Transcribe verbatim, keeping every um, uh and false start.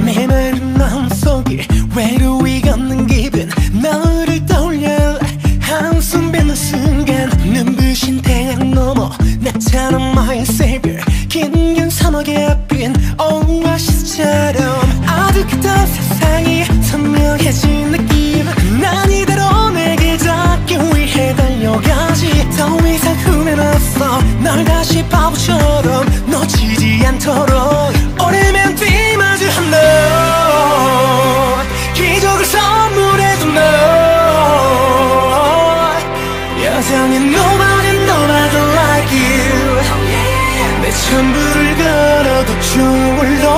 내 마른 마음속에 외로이 걷는 기분 너를 떠올려 한숨 뱉는 순간 눈부신 태양 넘어 나타난 my savior 긴긴 사막의 앞인 오아시스처럼 아득했던 세상이 선명해진 느낌 난 이대로 내게 닿기 위해 달려가지 더 이상 후회는 없어 널 다시 바보처럼 놓치지 않도록 오래면 뒤마주한 너 기적을 선물해준 너 여전히 nobody nobody like you 내 전부를 걸어도 좋을 너